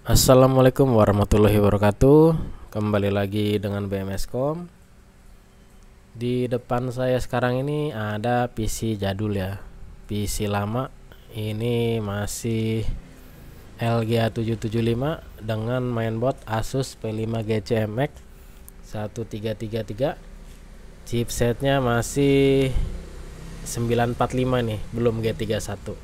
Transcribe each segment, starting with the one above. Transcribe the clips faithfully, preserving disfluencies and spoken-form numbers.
Assalamualaikum warahmatullahi wabarakatuh. Kembali lagi dengan B M S Com. Di depan saya sekarang ini ada P C jadul ya, P C lama. Ini masih L G A tujuh tujuh lima dengan mainboard Asus P lima G C M X satu tiga tiga tiga. Chipsetnya masih sembilan empat lima nih, belum G tiga satu.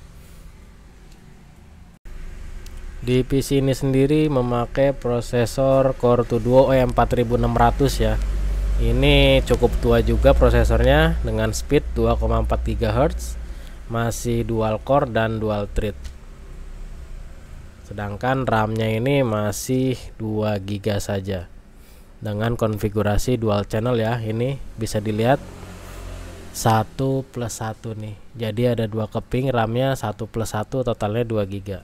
Di P C ini sendiri memakai prosesor Core dua Duo E empat ribu enam ratus ya. Ini cukup tua juga prosesornya dengan speed dua koma empat gigahertz, masih dual core dan dual thread. Sedangkan RAM-nya ini masih dua giga saja. Dengan konfigurasi dual channel ya. Ini bisa dilihat satu plus satu nih. Jadi ada dua keping, RAM-nya satu plus satu, totalnya dua giga.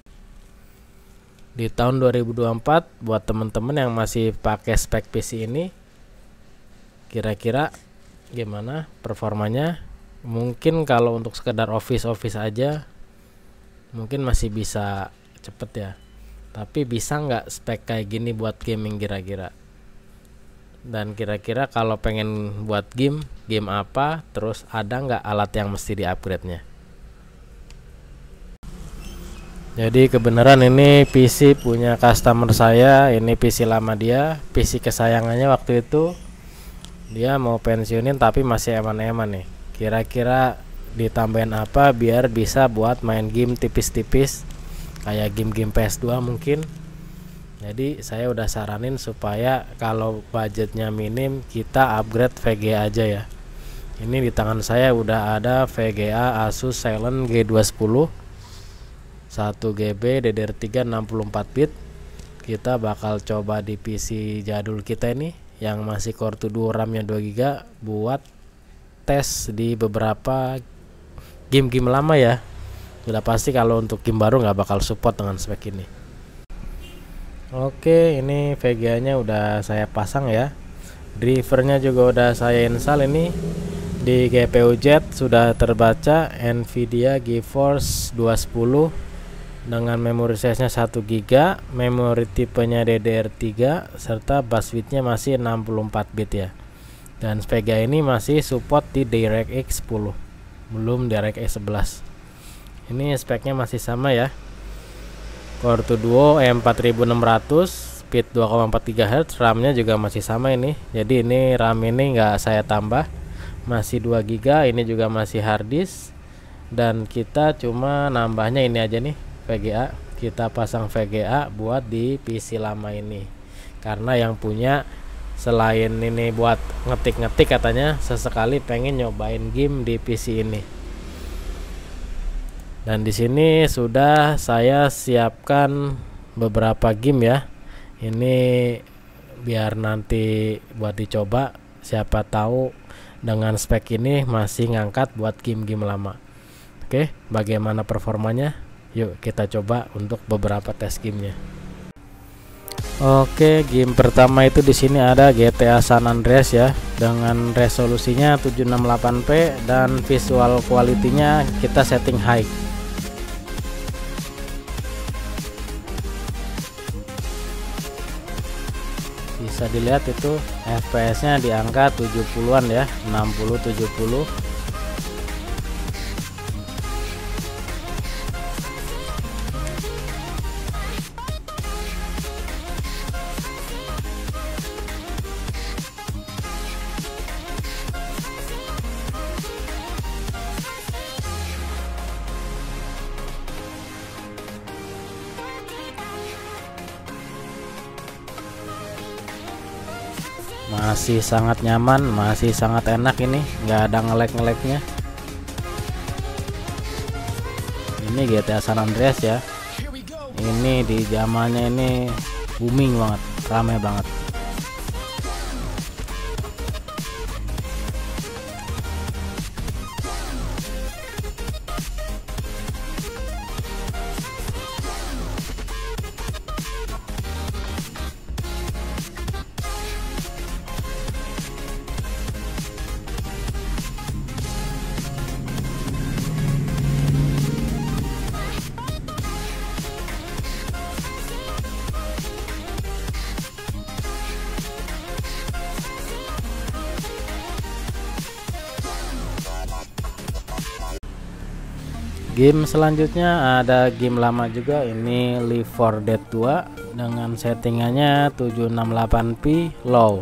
Di tahun dua ribu dua puluh empat buat teman-teman yang masih pakai spek P C ini, kira-kira gimana performanya? Mungkin kalau untuk sekedar office-office aja mungkin masih bisa cepet ya, tapi bisa nggak spek kayak gini buat gaming kira-kira? Dan kira-kira kalau pengen buat game, game apa? Terus ada nggak alat yang mesti di-upgrade-nya? Jadi kebenaran ini P C punya customer saya, ini P C lama dia, P C kesayangannya waktu itu. Dia mau pensiunin tapi masih eman-eman nih. Kira-kira ditambahin apa biar bisa buat main game tipis-tipis kayak game-game P S dua mungkin. Jadi saya udah saranin supaya kalau budgetnya minim kita upgrade V G A aja ya. Ini di tangan saya udah ada V G A Asus Silent G dua sepuluh satu G B D D R tiga enam puluh empat bit. Kita bakal coba di P C jadul kita ini yang masih Core dua Duo, RAM-nya dua giga, buat tes di beberapa game-game lama ya. Sudah pasti kalau untuk game baru nggak bakal support dengan spek ini. Oke, ini V G A-nya udah saya pasang ya. Drivernya juga udah saya install ini. Di G P U Z sudah terbaca Nvidia GeForce dua sepuluh dengan memori size-nya satu giga, memori tipenya D D R tiga, serta bus width-nya masih enam puluh empat bit ya. Dan V G A ini masih support di DirectX sepuluh, belum DirectX sebelas. Ini speknya masih sama ya. Core dua Duo E empat ribu enam ratus, speed dua koma empat gigahertz, RAM-nya juga masih sama ini. Jadi ini RAM ini nggak saya tambah, masih dua giga, ini juga masih hard disk. Dan kita cuma nambahnya ini aja nih, V G A. Kita pasang V G A buat di P C lama ini, karena yang punya selain ini buat ngetik-ngetik katanya sesekali pengen nyobain game di P C ini. Dan di sini sudah saya siapkan beberapa game ya. Ini biar nanti buat dicoba, siapa tahu dengan spek ini masih ngangkat buat game-game lama. Oke, bagaimana performanya? Yuk kita coba untuk beberapa tes gamenya. Oke, game pertama itu di sini ada G T A San Andreas ya, dengan resolusinya tujuh enam delapan p dan visual quality-nya kita setting high. Bisa dilihat itu F P S-nya di angka tujuh puluhan ya, enam puluh tujuh puluh. Masih sangat nyaman, masih sangat enak, ini nggak ada ngelek-ngeleknya. Ini G T A San Andreas ya. Ini di zamannya ini booming banget, ramai banget. Game selanjutnya ada game lama juga, ini Left four Dead dua dengan settingannya tujuh enam delapan p low.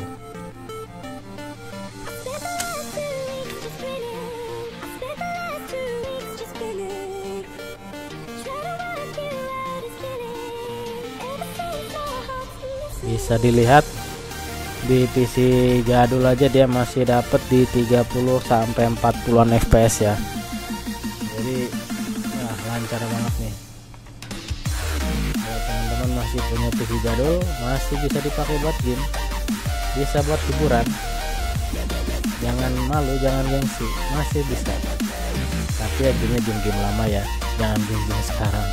Bisa dilihat di P C jadul aja dia masih dapat di tiga puluh sampai empat puluhan F P S ya. Jadi nah, lancar banget nih. Kalau teman-teman masih punya P C jadul, masih bisa dipakai buat game, bisa buat hiburan. Jangan malu, jangan gengsi, masih bisa. Tapi ya gamenya game-game lama ya, jangan game-game sekarang.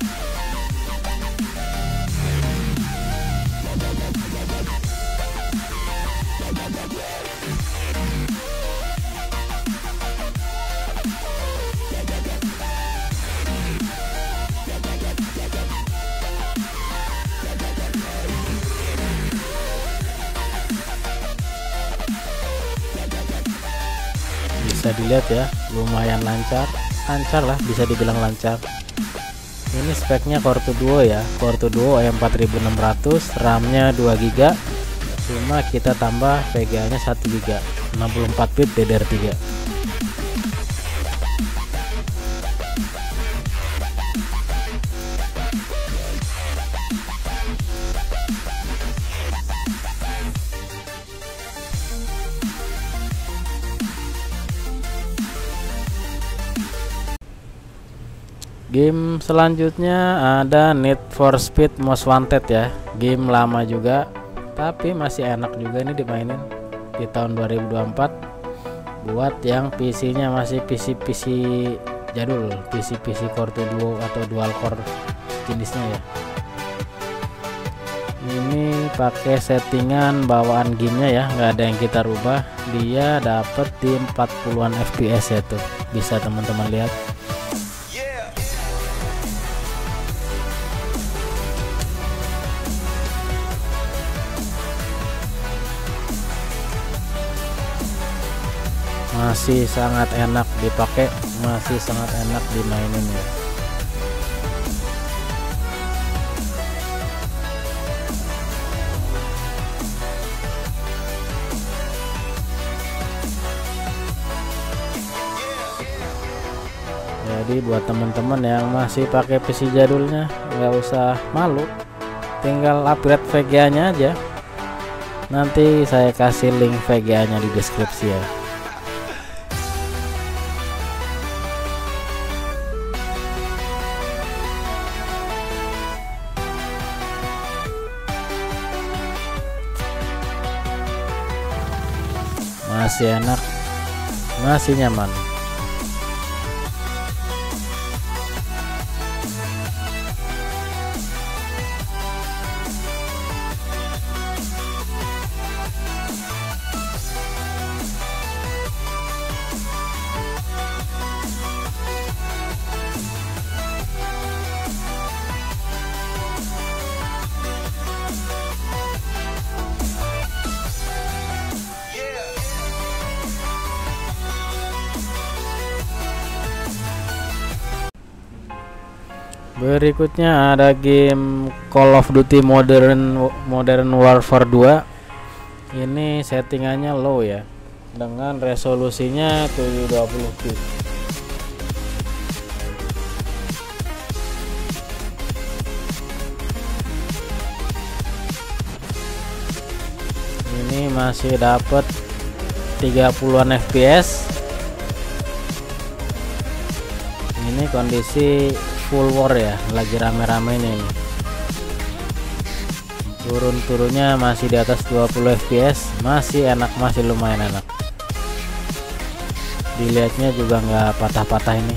Bisa dilihat ya, lumayan lancar, lancar lah, bisa dibilang lancar. Ini speknya Core two Duo ya, Core two Duo E empat ribu enam ratus, RAM-nya dua giga, cuma kita tambah V G A-nya satu giga, enam puluh empat bit D D R tiga. Game selanjutnya ada Need for Speed Most Wanted ya, game lama juga tapi masih enak juga ini dimainin di tahun dua ribu dua puluh empat buat yang P C-nya masih P C P C jadul, P C P C Core two Duo atau dual core jenisnya ya. Ini pakai settingan bawaan gamenya ya, nggak ada yang kita rubah, dia dapet di empat puluhan F P S ya tuh, bisa teman-teman lihat. Masih sangat enak dipakai, masih sangat enak dimainin ya. Jadi buat teman-teman yang masih pakai P C jadulnya, nggak usah malu, tinggal upgrade V G A-nya aja. Nanti saya kasih link V G A-nya di deskripsi ya. Masih enak, masih nyaman. Berikutnya ada game Call of Duty Modern Modern Warfare dua. Ini settingannya low ya, dengan resolusinya tujuh dua puluh p. Ini masih dapat tiga puluhan F P S. Ini kondisi full war ya, lagi rame-rame nih. Turun-turunnya masih di atas dua puluh F P S, masih enak, masih lumayan enak. Dilihatnya juga nggak patah-patah ini.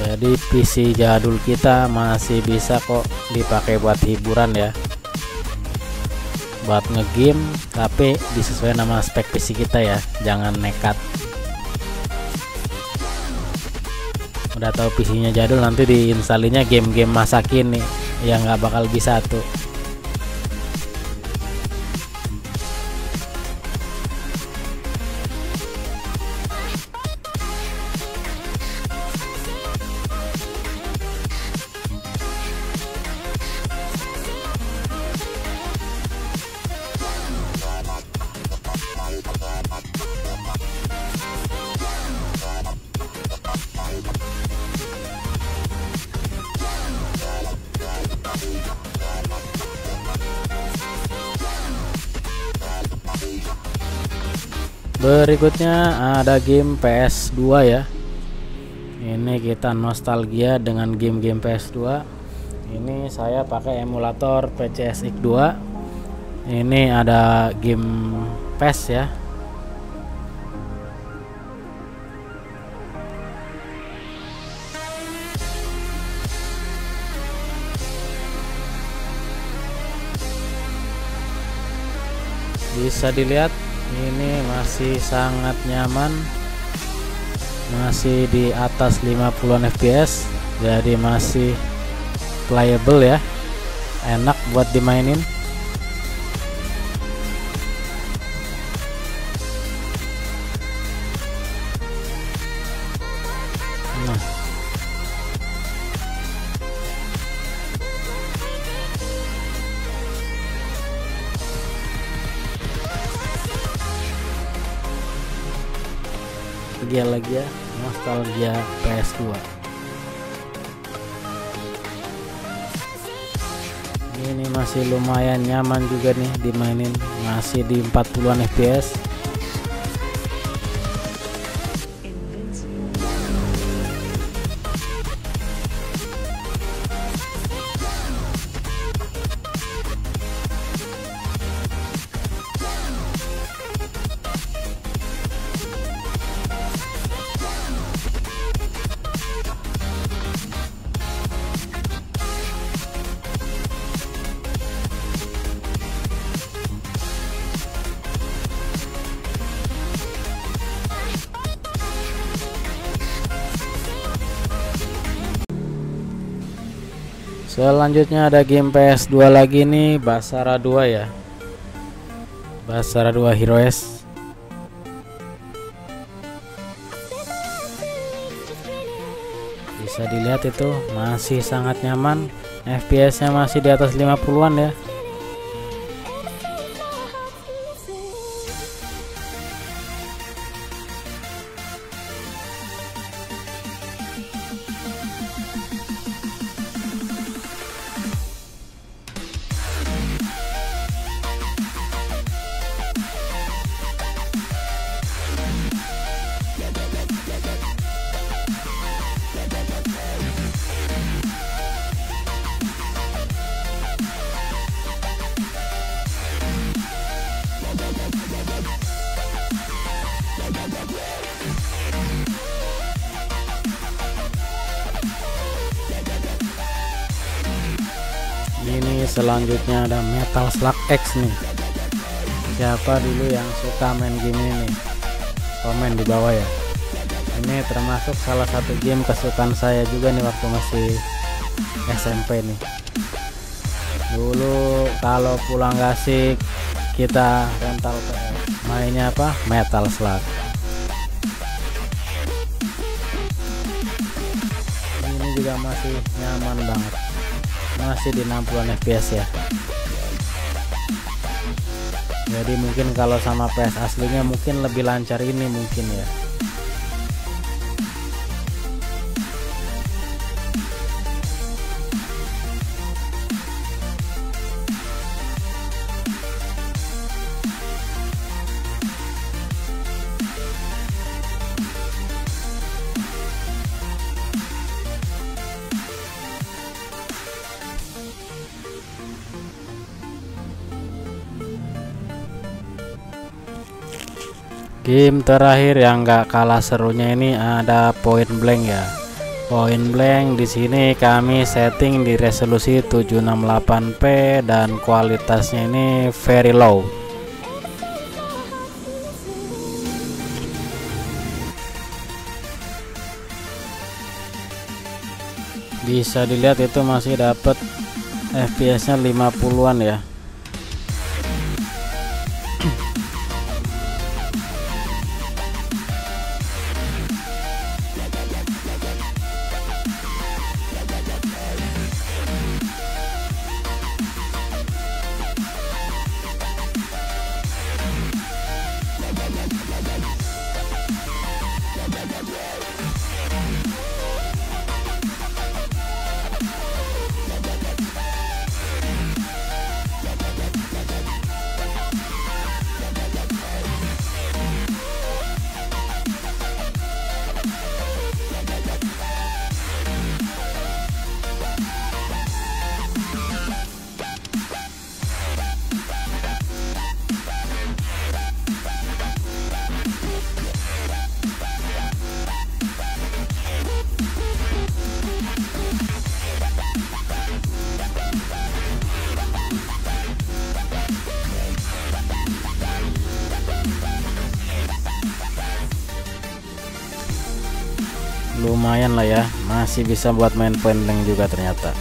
Jadi P C jadul kita masih bisa kok dipakai buat hiburan ya, buat ngegame, tapi disesuaikan sama spek P C kita ya, jangan nekat. Udah tahu P C-nya jadul, nanti diinstalinya game-game masa kini yang nggak bakal bisa tuh. Berikutnya ada game P S dua ya. Ini kita nostalgia dengan game-game P S dua. Ini saya pakai emulator P C S X dua. Ini ada game P E S ya. Bisa dilihat ini masih sangat nyaman, masih di atas lima puluhan F P S, jadi masih playable ya, enak buat dimainin. Nah, nostalgia lagi ya, nostalgia P S dua. Ini masih lumayan nyaman juga nih dimainin, masih di empat puluhan F P S. Selanjutnya ada game P S dua lagi nih, Basara dua ya. Basara dua Heroes. Bisa dilihat itu masih sangat nyaman, F P S-nya masih di atas lima puluhan ya. Ini selanjutnya ada Metal Slug X nih. Siapa dulu yang suka main game ini? Komen di bawah ya. Ini termasuk salah satu game kesukaan saya juga nih waktu masih S M P nih. Dulu kalau pulang gak asik, kita rental P S. Mainnya apa? Metal Slug. Ini juga masih nyaman banget, masih di enam puluhan F P S ya. Jadi mungkin kalau sama P S aslinya mungkin lebih lancar ini mungkin ya. Game terakhir yang gak kalah serunya ini ada Point Blank ya. Point blank di sini kami setting di resolusi tujuh enam delapan p dan kualitasnya ini very low. Bisa dilihat itu masih dapat F P S-nya lima puluhan ya. Lumayan lah ya, masih bisa buat main point blank juga ternyata.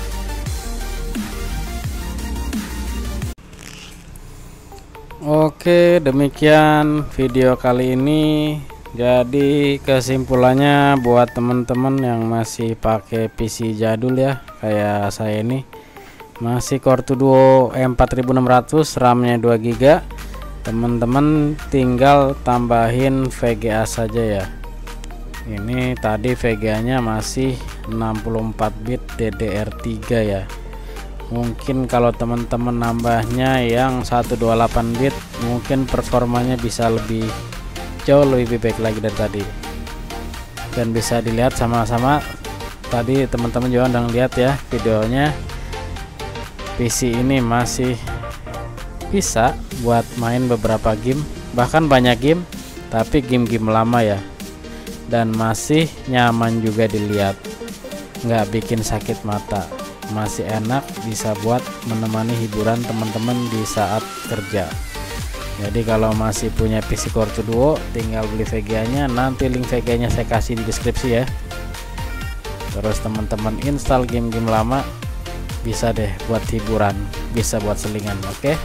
Oke, demikian video kali ini. Jadi kesimpulannya buat teman-teman yang masih pakai P C jadul ya, kayak saya ini, masih Core Duo empat ribu enam ratus, RAM-nya dua giga, teman-teman tinggal tambahin V G A saja ya. Ini tadi V G A-nya masih enam puluh empat bit D D R tiga ya. Mungkin kalau teman-teman nambahnya yang seratus dua puluh delapan bit, mungkin performanya bisa lebih jauh lebih baik lagi dari tadi. Dan bisa dilihat sama-sama tadi teman-teman juga udah lihat ya videonya. P C ini masih bisa buat main beberapa game, bahkan banyak game, tapi game-game lama ya. Dan masih nyaman juga dilihat, nggak bikin sakit mata, masih enak, bisa buat menemani hiburan teman-teman di saat kerja. Jadi kalau masih punya P C Core Duo, tinggal beli V G A-nya, nanti link V G A-nya saya kasih di deskripsi ya. Terus teman-teman install game-game lama, bisa deh buat hiburan, bisa buat selingan. Oke,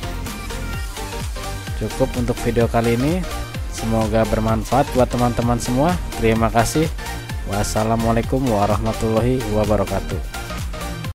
cukup untuk video kali ini. Semoga bermanfaat buat teman-teman semua. Terima kasih. Wassalamualaikum warahmatullahi wabarakatuh.